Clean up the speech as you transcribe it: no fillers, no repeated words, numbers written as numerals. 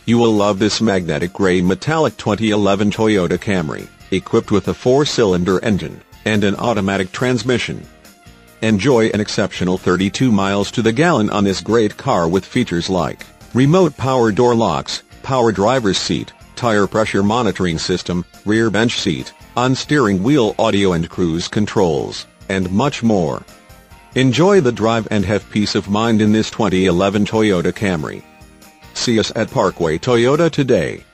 You will love this magnetic gray metallic 2011 Toyota Camry, equipped with a 4-cylinder engine and an automatic transmission. Enjoy an exceptional 32 miles to the gallon on this great car with features like remote power door locks, power driver's seat, tire pressure monitoring system, rear bench seat, on-steering wheel audio and cruise controls, and much more. Enjoy the drive and have peace of mind in this 2011 Toyota Camry. See us at Parkway Toyota today.